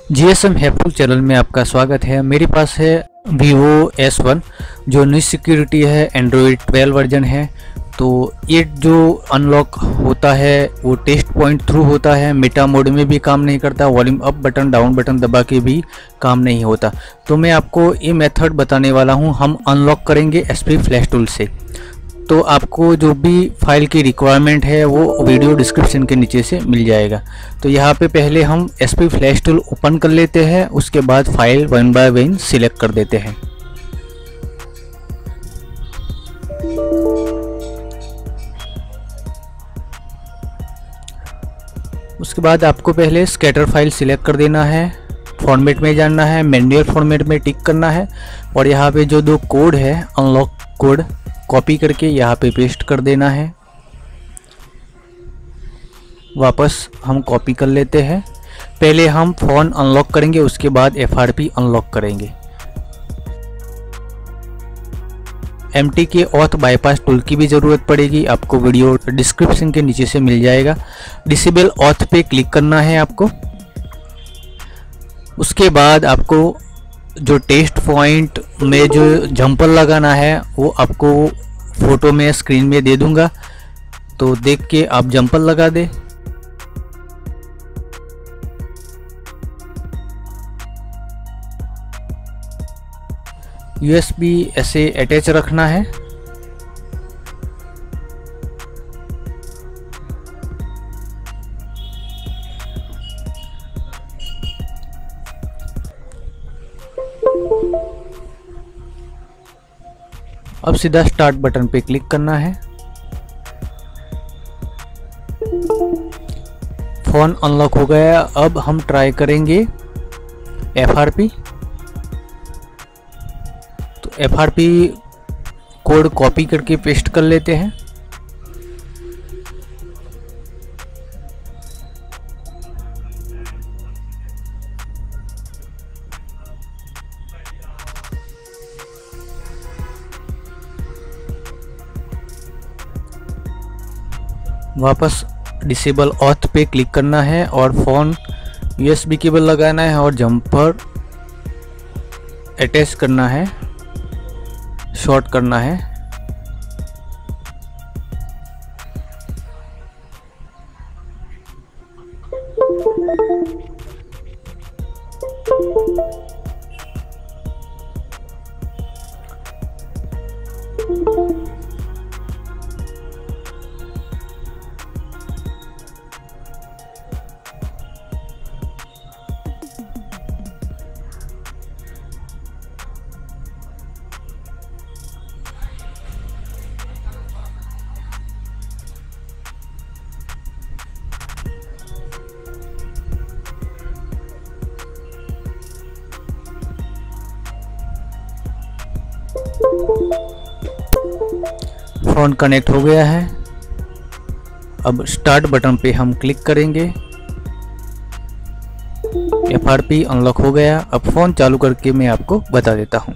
GSM helpful channel में आपका स्वागत है। मेरे पास है Vivo S1 जो न्यू सिक्योरिटी है, एंड्रॉयड 12 वर्जन है। तो ये जो अनलॉक होता है वो टेस्ट पॉइंट थ्रू होता है, मेटा मोड में भी काम नहीं करता, volume up button down button दबा के भी काम नहीं होता। तो मैं आपको ये मेथड बताने वाला हूँ, हम अनलॉक करेंगे SP फ्लैश टूल से। तो आपको जो भी फाइल की रिक्वायरमेंट है वो वीडियो डिस्क्रिप्शन के नीचे से मिल जाएगा। तो यहाँ पे पहले हम SP फ्लैश टूल ओपन कर लेते हैं, उसके बाद file one by one select कर देते हैं। उसके बाद आपको पहले स्कैटर फाइल सिलेक्ट कर देना है, फॉर्मेट में जाना है, मैनुअल फॉर्मेट में टिक करना है और यहाँ पे जो दो कोड है अनलॉक कोड कॉपी करके यहाँ पे पेस्ट कर देना है। वापस हम कॉपी कर लेते हैं। पहले हम फ़ोन अनलॉक करेंगे, उसके बाद FRP अनलॉक करेंगे। MT के ऑथ बाईपास टूल की भी ज़रूरत पड़ेगी, आपको वीडियो डिस्क्रिप्शन के नीचे से मिल जाएगा। डिसेबल ऑथ पे क्लिक करना है आपको। उसके बाद आपको जो टेस्ट पॉइंट में जो जंपर लगाना है वो आपको फोटो में स्क्रीन में दे दूंगा, तो देख के आप जंपर लगा दे। USB ऐसे अटैच रखना है। अब सीधा स्टार्ट बटन पे क्लिक करना है। फोन अनलॉक हो गया। अब हम ट्राई करेंगे FRP। तो FRP कोड कॉपी करके पेस्ट कर लेते हैं। वापस डिसेबल ऑथ पे क्लिक करना है और फ़ोन USB केबल लगाना है और जंपर अटैच करना है, शॉर्ट करना है। फ़ोन कनेक्ट हो गया है। अब स्टार्ट बटन पे हम क्लिक करेंगे। FRP अनलॉक हो गया। अब फ़ोन चालू करके मैं आपको बता देता हूँ।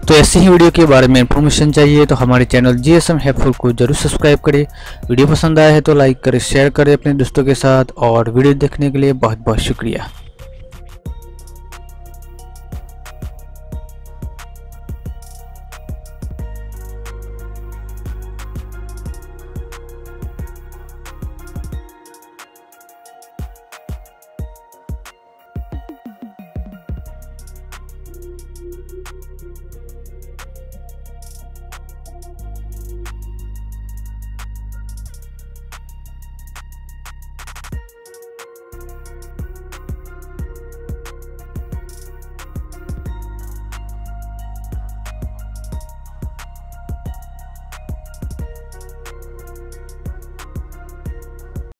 तो ऐसी ही वीडियो के बारे में इन्फॉर्मेशन चाहिए तो हमारे चैनल GSM हेल्पफुल को जरूर सब्सक्राइब करें। वीडियो पसंद आया है तो लाइक करें, शेयर करें अपने दोस्तों के साथ, और वीडियो देखने के लिए बहुत बहुत शुक्रिया।